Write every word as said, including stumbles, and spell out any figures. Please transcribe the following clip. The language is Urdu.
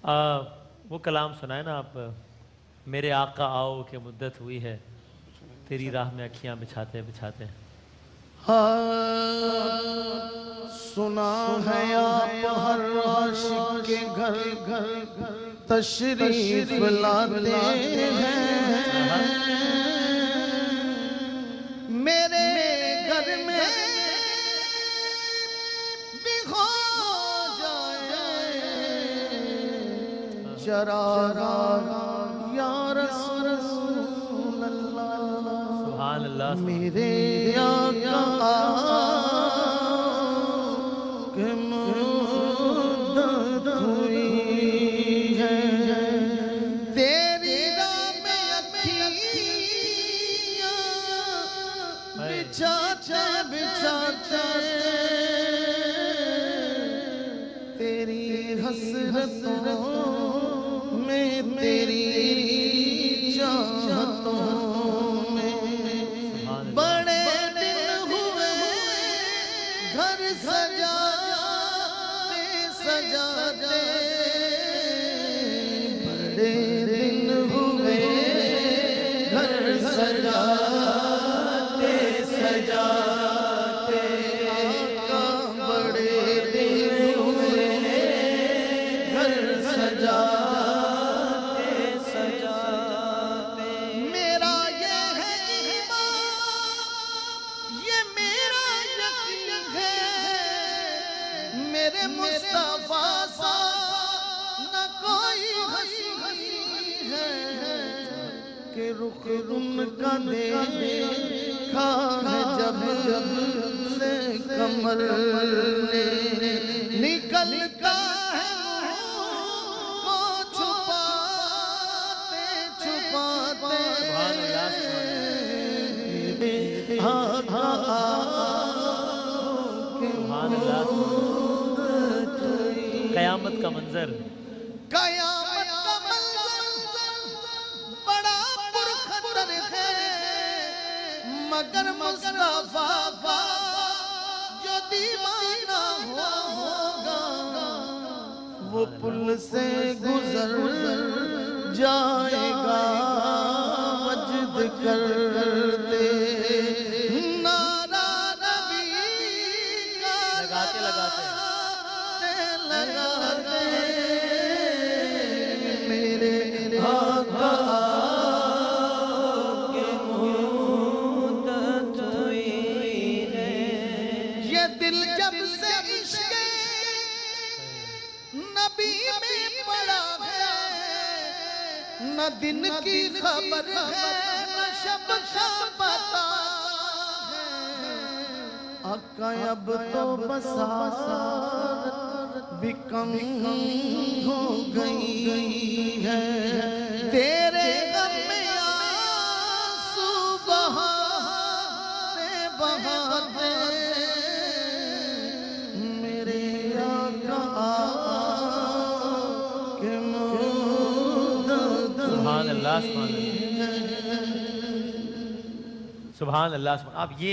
آ, وہ کلام سنائے نا آپ، میرے آقا آؤ کہ مدت ہوئی ہے تیری راہ میں اکھیاں بچھاتے بچھاتے. سنا ہے آپ ہر عاشق کے گھر گھر تشریف لاتے ہیں، میرے گھر میں بھی ہو جائے چرارا یا رسول اللہ. سبحان اللہ. میرے آقا کہ مدت ہوئی ہے تیری راہ میں اکھیاں بچھاتے بچھاتے، تیری حسرتوں میں تیری چاہتوں میں بڑے دن ہوئے گھر سجاتے سجاتے، بڑے دن ہوئے گھر سجاتے سجاتے، آقا بڑے دن ہوئے گھر سجاتے سجاتے. میرا یہ ہے ایمان، یہ میرا یقین ہے، میرے مصطفیٰ سا نہ کوئی ہستی ہے، کہ رخ ان کا دیکھا ہے جب سے کمر نکلتا ہے کو چھپاتے چھپاتے. قیامت کا منظر، قیامت کا منظر بڑا پرخطر ہے، مگر مصطفیٰ کا جو دیوانہ ہوگا وہ پل سے گزر جائے گا مجد کرتے. نعرہ نبی کا لگاتے لگاتے لگاتے میرے آقا کے مدت ہوئی ہے. یہ دل جب سے عشق نبی میں پڑا ہے، نہ دن کی خبر ہے نہ شب کا پتا ہے. آقا اب تو بسارت بھی کم ہو گئی ہے، تیرے غم میں آنسو بہاتے بہاتے، میرے آقا کہ مدت سبحان اللہ. سبحان اللہ. سبحان اللہ. آپ یہ